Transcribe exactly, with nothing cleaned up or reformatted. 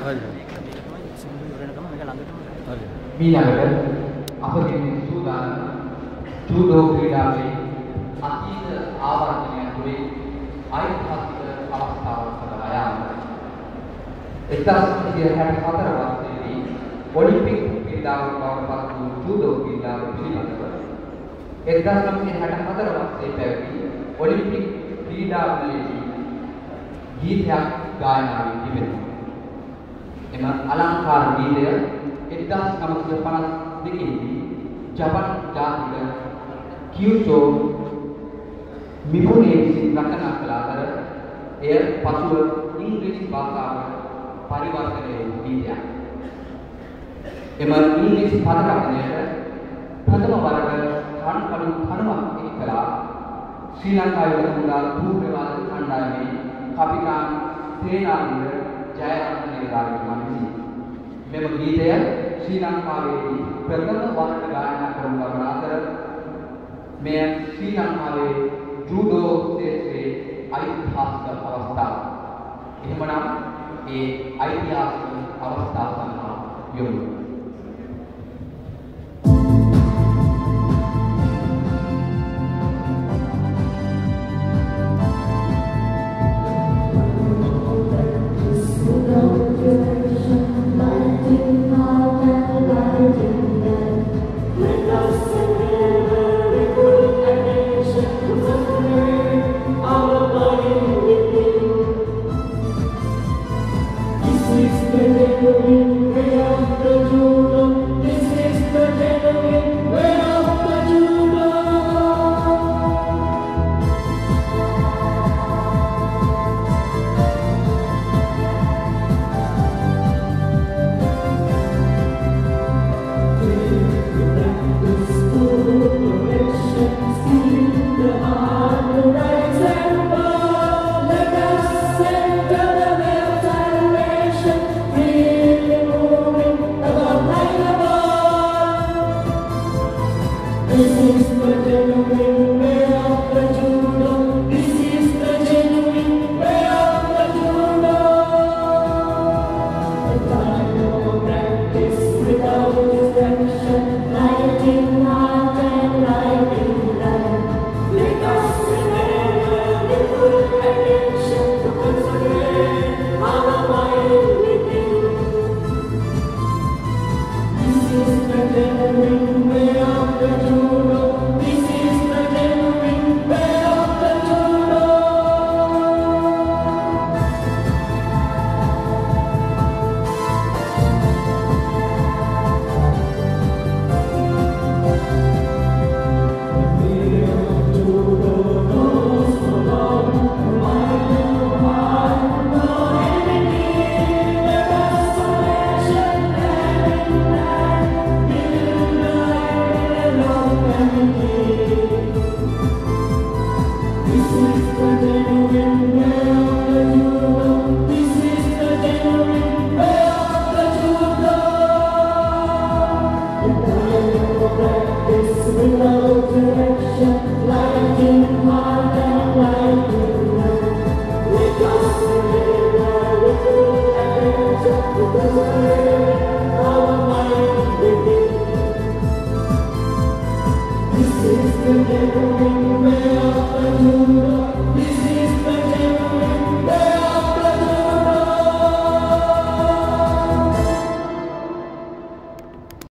මීළඟට අපගේ සූදානම් ජූඩෝ ක්‍රීඩාවේ අතීත ආවර්තනය තුළින් ඓතිහාසික අවස්ථාවක් සඳහා යාමයි. එක්දහස් නවසිය හැටහතර වසරේදී ඔලිම්පික් ක්‍රීඩාවක් බවට පත් වූ ජූඩෝ ක්‍රීඩාව පිළිබඳව එක්දහස් නවසිය හැටහතර වසරේ පැවති ඔලිම්පික් ක්‍රීඩාවලදී ගීතයක් ගායනා වී තිබෙනවා. එම අලංකාර ගීතය එක්දහස් නවසිය පනස් දෙකේදී ජපන් ජාතික කියුසෝ මිෆුනේ විසින් රචනා කළ අතර එය පසුව ඉංග්‍රීසි භාෂාවට පරිවර්තනය වූ ගීතයක්. එම ඉංග්‍රීසි පද රචනයට ප්‍රථම වරට කණ්කඩු කණුවක් එක් කළා ශ්‍රී ලංකාවේ වුණා භූප්‍රවාද කණ්ඩායමේ කපිතාන් සේනාධිපති ජයරත්න නිලධාරීතුමා විසින් මෙම ගීතය ශ්‍රී ලංකාවේදී ප්‍රථම වරට ගායනා කරන ලබන අතර මෙය ශ්‍රී ලංකාවේ ජූඩෝ ක්ෂේත්‍රයේ ඓතිහාසික අවස්ථාවක්. එහෙමනම් ඒ ඓතිහාසික අවස්ථාව සඳහා යොමු